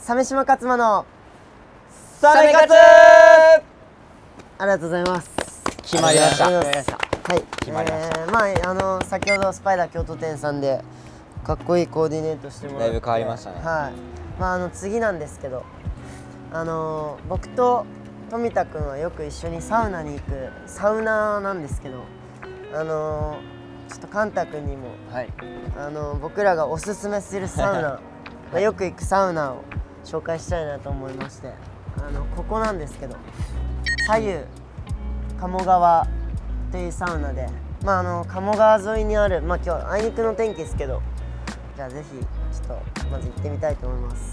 鮫島勝馬のサメ活。 ありがとうございます。 決まりました。 はい、 決まりましたまあ先ほどスパイダー京都店さんでかっこいいコーディネートしてもらって、 だいぶ変わりましたね。 はい。まあ次なんですけど、僕と富田くんはよく一緒にサウナに行くサウナーなんですけど、ちょっとカンタくんにも、 はい。 僕らがおすすめするサウナ、まあよく行くサウナを紹介したいなと思いまして、ここなんですけど、左右鴨川というサウナで、まあ鴨川沿いにある、まあ今日あいにくの天気ですけど、じゃあぜひちょっとまず行ってみたいと思います。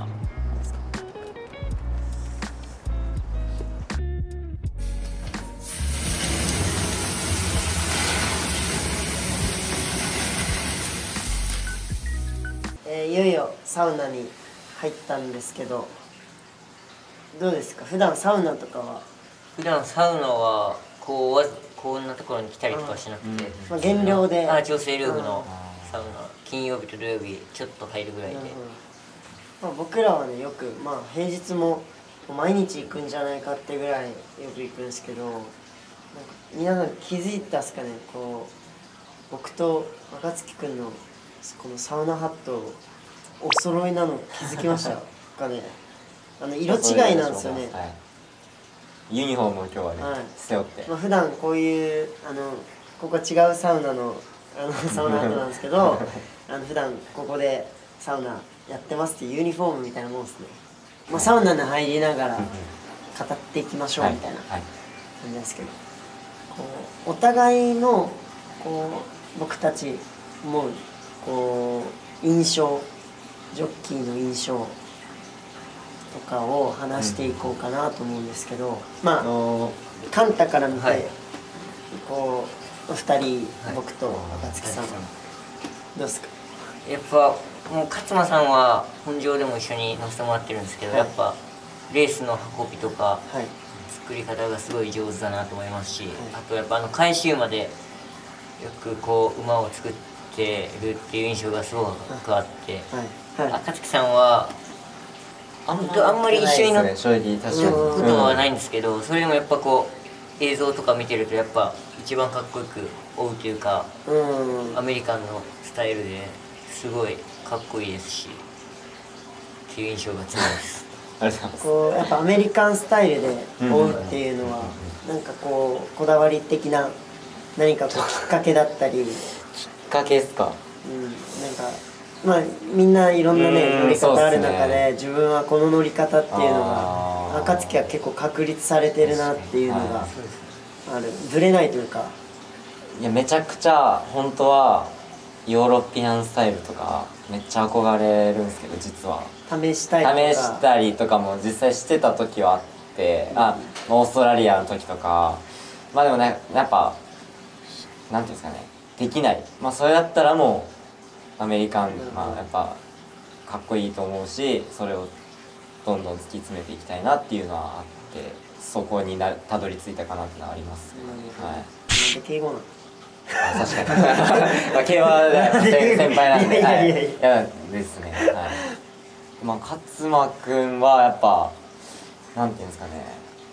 いよいよサウナに入ったんですけど、どうですか？普段サウナとかは？ 普段サウナはこんなところに来たりとかしなくて、 まあ、減量で調整ルームのサウナ、金曜日と土曜日ちょっと入るぐらいで、 まあ、僕らはねよく、まあ、平日も毎日行くんじゃないかってぐらいよく行くんですけど、なんか皆さん気づいたっすかね、こう僕と若月くんのこのサウナハットお揃いなの気づきましたかね。色違いなんですよね。 はい、ユニフォームを今日はね、 はい、 背負って、 まあ、普段こういうここは違うサウナのサウナハットなんですけど普段ここでサウナやってますっていうユニフォームみたいなもんですね。まあ、サウナに入りながら語っていきましょうみたいな感じですけど、こうお互いのこう僕たち思うこう印象、ジョッキーの印象とかを話していこうかなと思うんですけど、まあカンタから見て、こう2人、僕と若月さん、どうですか？ やっぱもう勝間さんは本場でも一緒に乗せてもらってるんですけど、やっぱレースの運びとか、作り方がすごい上手だなと思いますし、あとやっぱ回収までよくこう馬を作ってるっていう印象がすごくあって、勝木さんはあんまり一緒に乗ったことはないんですけど、それでもやっぱこう映像とか見てるとやっぱ一番かっこよく追うというか、アメリカンのスタイルですごいかっこいいですしっていう印象が強いです。 ありがとうございます。 こうやっぱアメリカンスタイルで追うっていうのはなんかこうこだわり的な何かこうきっかけだったり。 きっかけですか？ なんかまあみんないろんなね乗り方ある中で、自分はこの乗り方っていうのが暁は結構確立されてるなっていうのがある。ぶれないというか。 いや、めちゃくちゃ本当はヨーロピアンスタイルとかめっちゃ憧れるんですけど、実は試したりとかも実際してた時はあって、オーストラリアの時とか、まあでもね、やっぱなんていうんですかね、できない。まあそれだったらもうアメリカン、まあやっぱかっこいいと思うし、それをどんどん突き詰めていきたいなっていうのはあって、そこにたどり着いたかなっていうのはあります。はい。 なんで敬語なの？ 確かに。まあ競馬で先輩なんで、いやですね。はい。まあ勝間くんはやっぱなんていうんですかね、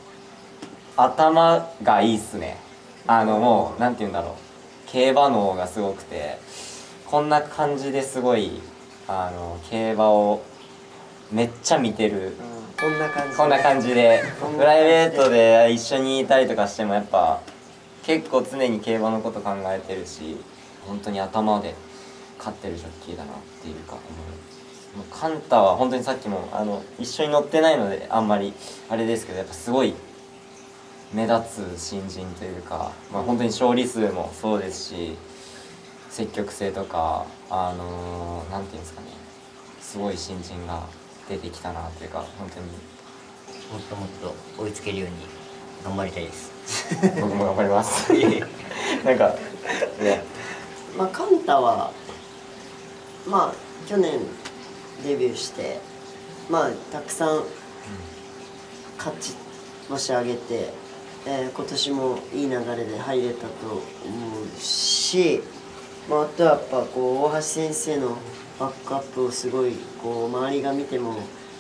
頭がいいっすね。もうなんていうんだろう、競馬脳がすごくて、こんな感じですごい競馬をめっちゃ見てる。こんな感じでプライベートで一緒にいたりとかしてもやっぱ結構常に競馬のこと考えてるし、本当に頭で勝ってるジョッキーだなっていうか思う。もうカンタは本当にさっきも一緒に乗ってないのであんまりあれですけど、やっぱすごい目立つ新人というか、まあ、本当に勝利数もそうですし、積極性とかなんていうんですかね、すごい新人が出てきたなというか、本当にもっともっと追いつけるように頑張りたいです。 僕も頑張ります。なんかね、 まあカンタはまあ去年デビューしてまあたくさん勝ちもし上げて、今年もいい流れで入れたと思うし、まあ、あとはやっぱこう大橋先生のバックアップをすごいこう周りが見ても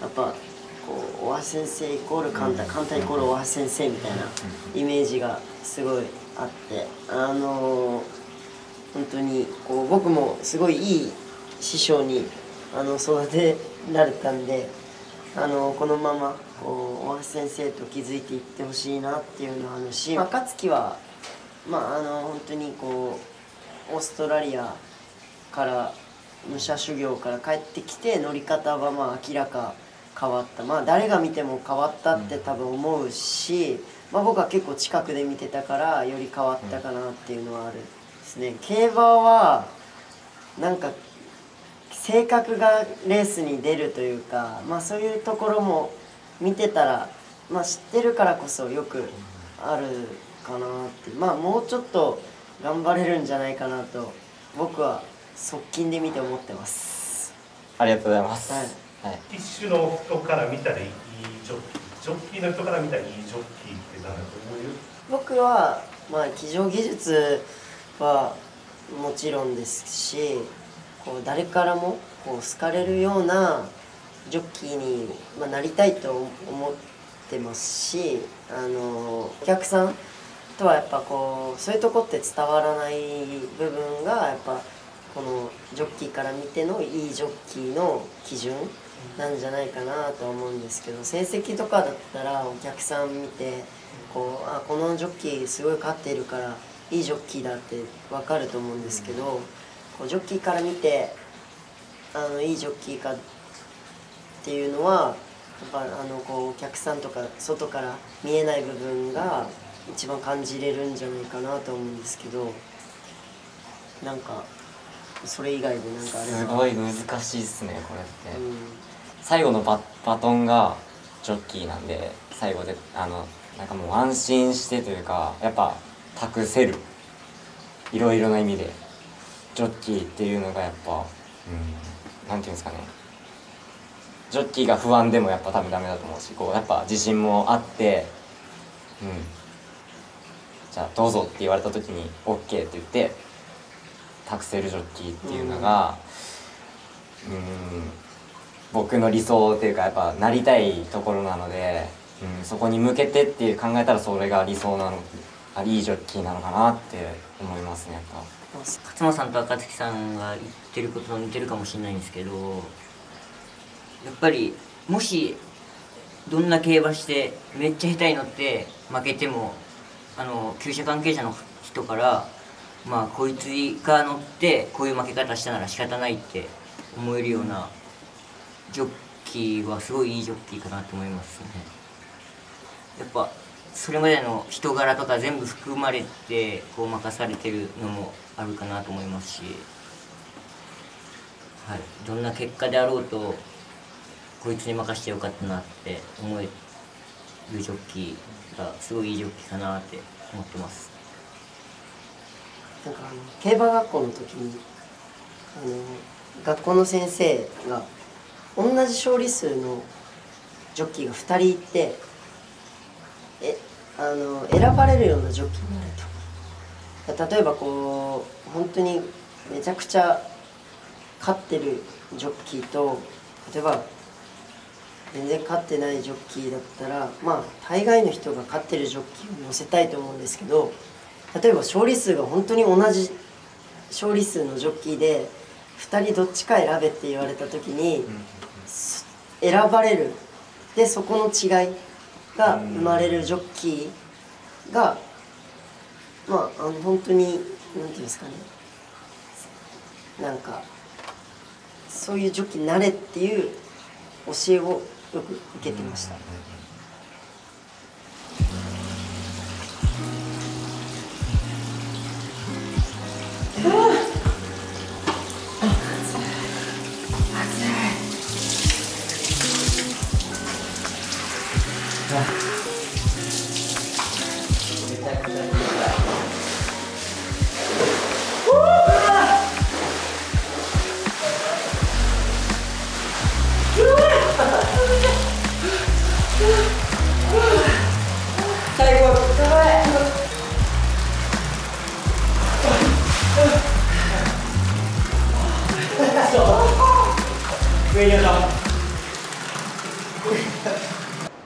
やっぱこう大橋先生イコールカンタ、カンタイコール大橋先生みたいなイメージがすごいあって、本当にこう僕もすごいいい師匠に育てられたんで、このままこう大橋先生と築いていってほしいなっていうのはあるし、暁は本当にこうオーストラリアから武者修行から帰ってきて乗り方は明らか変わった、誰が見ても変わったって多分思うし、僕は結構近くで見てたからより変わったかなっていうのはあるですね。競馬はなんか性格がレースに出るというか、そういうところも見てたら、知ってるからこそよくあるかなって、もうちょっと頑張れるんじゃないかなと僕は側近で見て思ってます。 ありがとうございます。 一種の人から見たらいいジョッキー、ジョッキーの人から見たらいいジョッキーって何だと思う？ 僕は騎乗技術はもちろんですし、こう誰からもこう好かれるようなジョッキーに、なりたいと思ってますし、お客さんとはやっぱこうそういうとこって伝わらない部分がやっぱこのジョッキーから見てのいいジョッキーの基準なんじゃないかなと思うんですけど、成績とかだったらお客さん見てこのジョッキーすごい勝っているからいいジョッキーだって分かると思うんですけど、こうジョッキーから見ていいジョッキーかっていうのはやっぱこうお客さんとか外から見えない部分が一番感じれるんじゃないかなと思うんですけど、なんかそれ以外でなんかあれば。 すごい難しいですねこれって、最後のバトンがジョッキーなんで、最後でなんかもう安心してというか、やっぱ託せる、いろいろな意味でジョッキーっていうのがやっぱなんていうんですかね、ジョッキーが不安でもやっぱ多分ダメだと思うし、こうやっぱ自信もあって、じゃあどうぞって言われた時に OK って言って託せるジョッキーっていうのが僕の理想っていうかやっぱなりたいところなので、そこに向けてって考えたらそれが理想なの、いいジョッキーなのかなって思いますね。やっぱ勝間さんと赤月さんが言ってることと似てるかもしれないんですけど、やっぱりもしどんな競馬してめっちゃ下手に乗って負けても厩舎関係者の人からこいつが乗ってこういう負け方したなら仕方ないって思えるようなジョッキーはすごいいいジョッキーかなと思いますね。やっぱそれまでの人柄とか全部含まれてこう任されてるのもあるかなと思いますし、どんな結果であろうとこいつに任せてよかったなって思えるジョッキーがすごいいいジョッキーかなって思ってます。 なんか競馬学校の時に学校の先生が同じ勝利数のジョッキーが2人いて選ばれるようなジョッキーになると、例えばこう本当にめちゃくちゃ勝ってるジョッキーと、例えば全然勝ってないジョッキーだったら大概の人が勝ってるジョッキーを乗せたいと思うんですけど、例えば勝利数が本当に同じ勝利数のジョッキーで2人どっちか選べって言われた時に選ばれる、でそこの違いが生まれるジョッキーが本当に何て言うんですかね、なんかそういうジョッキーになれっていう教えをよく受けてました。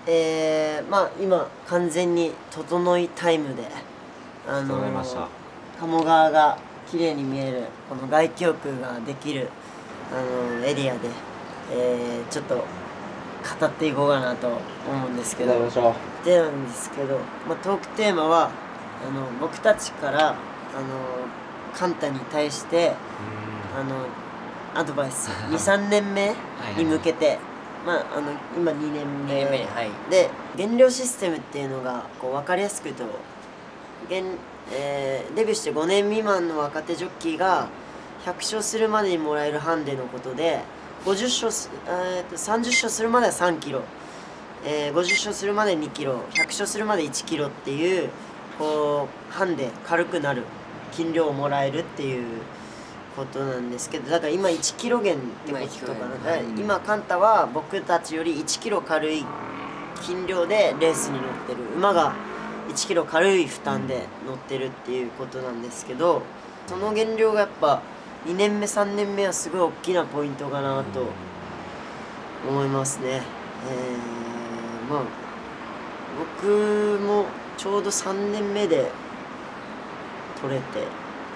まあ今完全に整いタイムで整いました。 鴨川が綺麗に見えるこの外気浴ができるエリアで、ちょっと語っていこうかなと思うんですけど、なんですけど、まあ、トークテーマは僕たちからカンタに対してアドバイス23年目に向けてまあ今2年目で減量システムっていうのがこう分かりやすく言うとデビューして5年未満の若手ジョッキーが100勝するまでにもらえるハンデのことで30勝するまでは3キロ、50勝するまで2キロ100勝するまで1キロっていうこうハンデ軽くなる筋量をもらえるっていうことなんですけど、だから今1キロ減ってことかな。今カンタは僕たちより1キロ軽い筋量でレースに乗ってる、馬が1キロ軽い負担で乗ってるっていうことなんですけど、その減量がやっぱ2年目3年目はすごい大きなポイントかなと思いますね。まあ僕もちょうど3年目で取れて、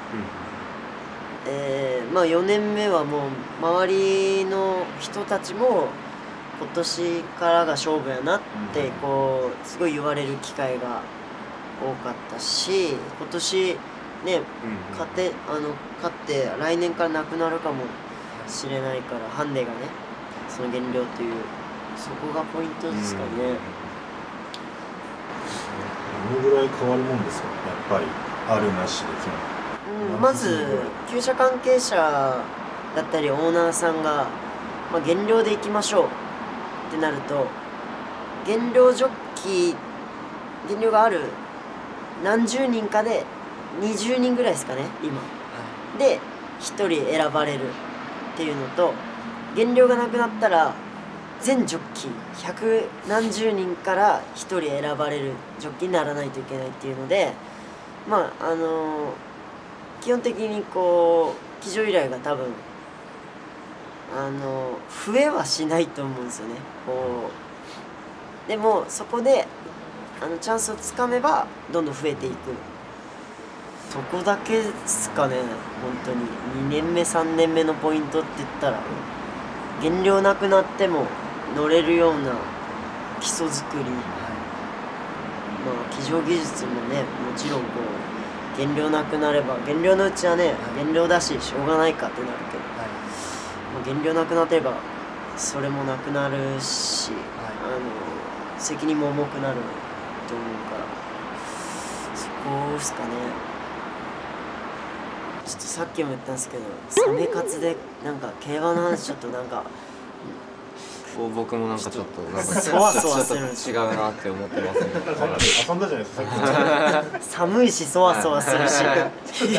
まあ4年目はもう周りの人たちも今年からが勝負やなってこうすごい言われる機会が多かったし、今年ね勝って来年からなくなるかもしれないからハンデがねその減量というそこがポイントですかね。 どのぐらい変わるもんですか、やっぱりあるなしで決まる。 まず厩舎関係者だったりオーナーさんが、まあ、減量でいきましょうってなると減量ジョッキー減量がある何十人かで20人ぐらいですかね今で1人選ばれるっていうのと、減量がなくなったら全ジョッキー百何十人から1人選ばれるジョッキーにならないといけないっていうので、まあ基本的にこう騎乗依頼が多分増えはしないと思うんですよね。こうでもそこでチャンスをつかめばどんどん増えていく、そこだけですかね。本当に2年目3年目のポイントって言ったら減量なくなっても乗れるような基礎作り、まあ騎乗技術もねもちろんこう減量なくなれば減量のうちはね減量だししょうがないかってなるけど、まあ、減量なくなってればそれもなくなるし、責任も重くなると思うからそこですかね。ちょっとさっきも言ったんですけどサメ活でなんか競馬の話ちょっとなんか僕もなんかちょっとなんかそわそわする違うなって思ってますね。 遊んだじゃないですかさっき。 寒いしそわそわするしはい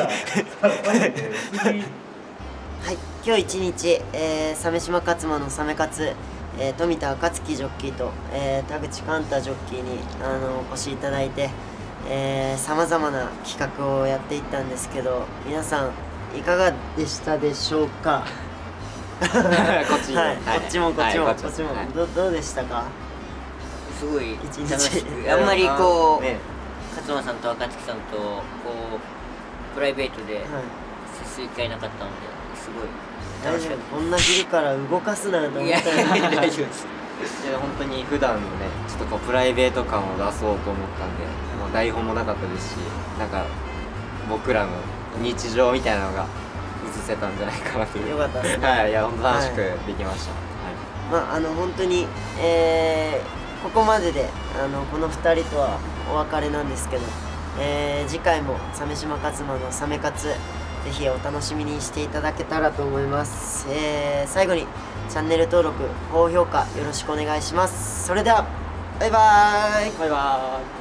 今日一日、鮫島勝馬のサメ活、富田暁ジョッキーと、田口寛太ジョッキーにお越しいただいてさまざまな企画をやっていったんですけど、皆さんいかがでしたでしょうか。 こっち、 はい、こっちもこっちも、 はいこっちも、 はいどうでしたか。 すごい一日楽しく、あんまりこう、 ね勝間さんと暁さんとこうプライベートではい接する機会なかったのですごい大丈楽しかっ夫、こんな昼から動かすなよとた。いや思ったら大丈夫ですいや本当に普段のねちょっとこうプライベート感を出そうと思ったんで、もう台本もなかったですし、なんか僕らの日常みたいなのが映せたんじゃないかなという。 よかったですねはい、いや本当楽しくできました。 まあ本当に、ここまででこの2人とはお別れなんですけど、次回も鮫島勝馬のサメ活ぜひお楽しみにしていただけたらと思います。最後にチャンネル登録高評価よろしくお願いします。それではバイバーイ。 バイバーイ。